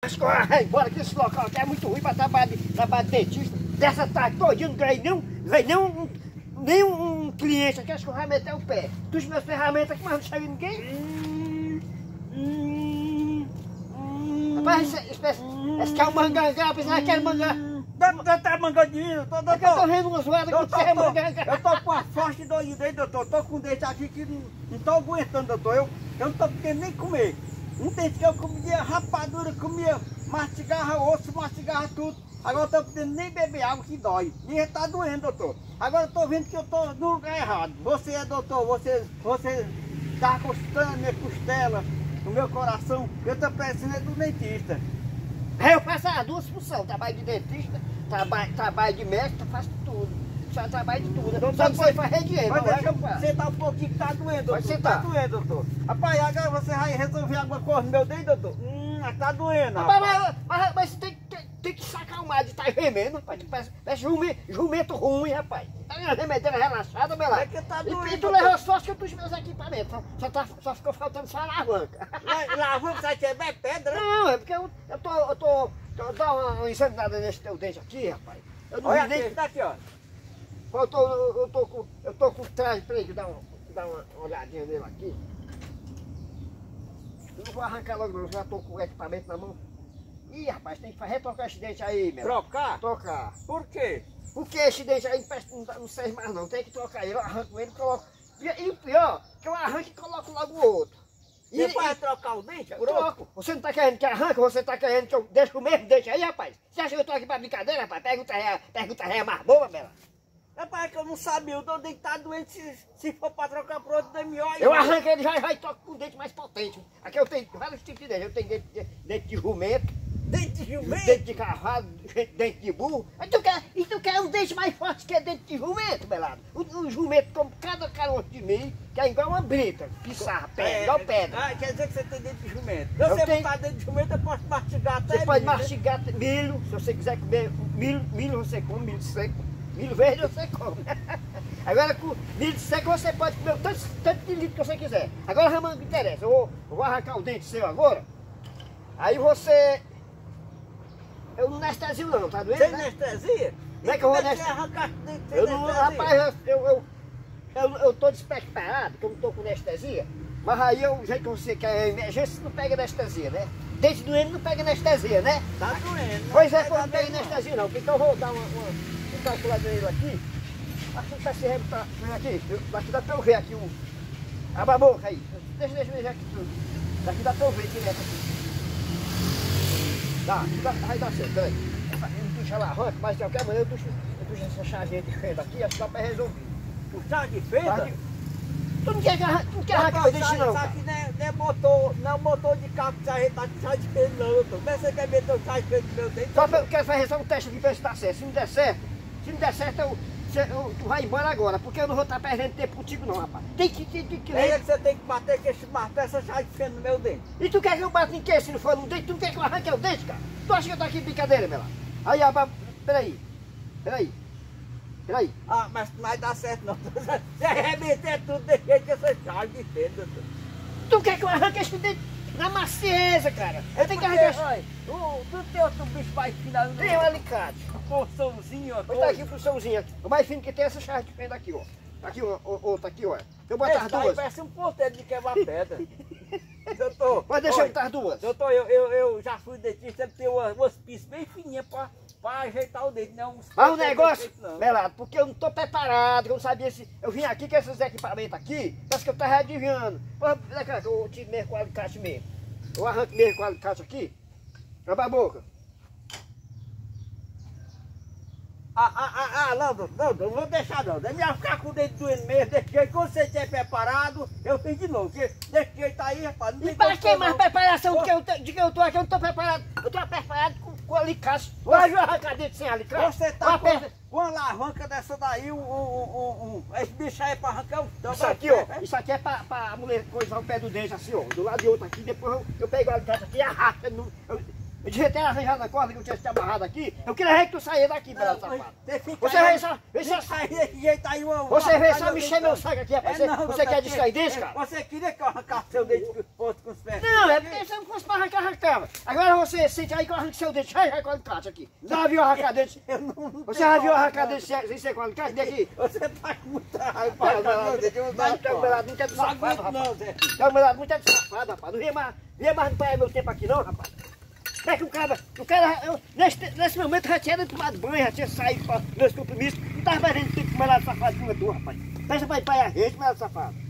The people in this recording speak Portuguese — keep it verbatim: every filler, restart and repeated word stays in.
Escorra, embora que esse local aqui é muito ruim para trabalhar de, trabalhar de dentista. Dessa tarde todinha não ganhei nem um, ganhei nem um, nem um, um cliente aqui, escorrar meter o pé. Dos meus ferramentas aqui, mas não chega ninguém. Hum, hum, hum, Rapaz, esse, esse, esse, esse que é o mangangá, pensava que era mangá. Doutor, tá mangandinho, doutor, doutor. É que eu tô vendo uma zoada que você é mangangá. Eu tô com a forte doida aí, doutor. Tô com um dente aqui que não, não tô aguentando, doutor. Eu, eu não tô podendo nem comer. Um dente que eu comia rapadura, comia, mastigava osso, mastigava tudo. Agora eu tô podendo nem beber água que dói. E tá doendo, doutor. Agora eu tô vendo que eu tô no lugar errado. Você é doutor, você, você tá costando a minha costela, no meu coração. Eu tô precisando do dentista. Eu faço as duas funções, trabalho de dentista, trabalho, trabalho de médico, faço tudo. Só trabalho de tudo. Então, Só que você faz dinheiro, mas não deixa é, eu compadre? sentar um pouquinho que tá doendo, doutor. Pode sentar. Tá doendo, doutor. Rapaz, agora você vai resolver alguma coisa no meu dente, doutor? Hum, mas tá doendo, Mas, rapaz. mas, mas, mas você tem, tem, tem que se acalmar de estar gemendo, rapaz. Parece, parece jumento, jumento ruim, rapaz. Tá uma remedeira relaxada, meu lá. É que tá doendo, E, e tu doutor. levou só os meus equipamentos. Só, só, tá, só ficou faltando só a alavanca. Lavando, sai quebrar pedra. Não, é porque eu, eu tô, eu tô, tô dá uma, uma examinada nesse teu dente aqui, rapaz. Eu não Olha vi nem... aqui, tá aqui, ó. Eu tô, eu tô com, eu tô com traje, peraí, deixa eu dar uma, dar uma olhadinha nele aqui. Eu não vou arrancar logo não, eu já tô com o equipamento na mão. Ih, rapaz, tem que retocar esse dente aí, meu. Trocar? Trocar. Por quê? Porque esse dente aí não, não serve mais não, tem que trocar ele, eu arranco ele e coloco. E o pior, que eu arranco e coloco logo o outro. E, Você vai trocar o dente eu por outro? troco. Você não tá querendo que arranque, você tá querendo que eu deixe o mesmo dente aí, rapaz? Você acha que eu tô aqui pra brincadeira, rapaz? Pergunta aí, pergunta aí mais boa, Bela. Rapaz, que eu não sabia, o meu dente tá doente, se, se for pra trocar por outro, dê melhor. Eu arranco ele já, já e toco com o dente mais potente. Aqui eu tenho vários tipos de dente. Eu tenho dente de, dente de jumento, Dente de jumento? dente de cavalo, dente de burro. Mas tu quer, e tu quer um dente mais forte que é dente de jumento, Belado? O, o jumento come cada caroço de milho, que é igual uma brita, pissarra, pedra, É, igual pedra. Ah, quer dizer que você tem dente de jumento. Se Eu você tenho- botar dente de jumento, eu posso mastigar até Você pode milho, né? mastigar milho, se você quiser comer milho, milho você come, milho seco. Milho verde você come. Agora com milho seco você pode comer o tanto, tanto de litro que você quiser. Agora já não me interessa, eu vou, eu vou arrancar o dente seu agora. Aí você... Eu não anestesio não, tá doendo? Sem Né? anestesia? Como é que eu vou Como é anestesiar? arrancar o dente sem Eu não, anestesia? rapaz, eu, eu, eu, eu tô despreparado, que eu não tô com anestesia. Mas aí eu, o jeito que você quer emergência, não pega anestesia, né? Dente doendo não pega anestesia, né? Tá doendo. Pois é, vai quando não dar pega bem, não. anestesia não, porque então eu vou dar uma, uma, uma calculada nele aqui. Acho que vai se rebutar. Vem aqui, eu- daqui dá pra eu ver aqui o... Abre a boca aí. Deixa, deixa eu ver aqui tudo. Daqui dá pra eu ver direto aqui. Dá, aqui dá, aí dá certo, peraí. Eu puxo ela arranca, mas de qualquer maneira eu puxo, eu puxo essa chavinha de fenda aqui, acho que dá pra resolver. Puxar de fenda? Tá de- Tu não quer, arran- tu não quer arrancar o dente não, Isso cara. aqui não é, não é motor, não é motor de carro que a gente tá de chá de fenda não, doutor. Como é que você quer meter o chá de fenda no meu dente? Só pra, eu quero fazer só um teste aqui pra ver se dá certo. Se não der certo, se não der certo, eu, se- eu- tu vai embora agora, porque eu não vou estar perdendo tempo contigo não, rapaz. Tem que, tem, tem que É que você tem que bater com esse martelo, essa chá de fenda no meu dente. E tu quer que eu bata em quê se não for no dente? Tu não quer que eu arranque o dente, cara? Tu acha que eu tô aqui de brincadeira, meu lá? Aí, aba... peraí, peraí, peraí. Ah, mas não vai dar certo não. Você arrebentar tudo de jeito com essa chave de fenda, doutor. Tu quer que eu arranque esse dente na macieza, cara? Eu tenho que Porque, arrancar esse... olha, o, tu tem outro bicho mais final no Tem um alicate. porçãozinho, ó. Vou botar aqui pro somzinho aqui. O mais fino que tem é essa chave de fenda aqui, ó. Aqui, ó, ó, outra aqui, ó. Eu botar as Esse daí duas. parece um ponteiro de quebrar pedra. Doutor, Mas deixa eu olha, botar as duas. doutor, eu, eu, eu já fui dentista, sempre tem umas, umas pistas bem fininhas pra, pra ajeitar o dente, não. uns Mas o pontos negócio, perfeitos, não. Melado, porque eu não tô preparado, eu não sabia se... Eu vim aqui com esses equipamentos aqui, parece que eu tava adivinhando. Pô, vem cá, que eu tiro mesmo com o alicate mesmo. Eu arranco mesmo com o alicate aqui. Abre a boca. Ah, ah, ah, ah, não, doutor, não, não vou deixar não. É melhor ficar com o dente doendo mesmo, desse jeito. Quando você estiver preparado, eu fiz de novo. Porque desse jeito aí, rapaz, não E tem para condição, que mais não. preparação do Ô, que eu, te- de que eu tô aqui? Eu não tô preparado. Eu tô preparado com, com alicate. Hoje eu arrancar dente sem alicate. Você tá Uma com, perna- com uma alavanca dessa daí, um, um, um, um, esse bicho aí é pra arrancar um... Isso aqui, ó, isso aqui é pra, pra mulher coisar o pé do dente assim, ó, do lado de outro aqui, depois eu, eu pego o alicate aqui e arrasto. No, eu, Eu devia ter arranjado a corda que eu tinha te amarrado aqui. Eu queria que tu saia daqui, pelado safado. Você fica Você aí, vem só, vem só, fica aí desse jeito aí, uma, você vem só uma- mexer meu saco aqui, rapaz. É, Você, não, você quer porque- distrair desse, cara? Você queria que eu arrancasse seu dedo que fosse com os pés? Não, é porque você não fosse pra arrancar, arrancava. Agora você sente aí que eu arranco seu dedo, já já com o alicate aqui. Você já viu arrancar dente? Eu não, não Você tenho já viu coragem, arrancar não. dente sem ser com o alicate? Vem aqui. Você tá com muita raiva. Vai, vai, meu vai. Deus, eu vou Vai, dar então, fora. pelado, muito é de Não safado, aguento rapaz. não, Zé. Então, pelado, muito é de safado, rapaz. Não vinha mais, vinha mais não perder meu tempo aqui não, rapaz. Como é que o cara, o cara, eu, nesse, nesse momento já tinha tomado banho, já tinha saído para meus compromissos, não estava mais vendo tempo com o melado safado como tu, rapaz. Deixa pra ir para a rede, melado safado.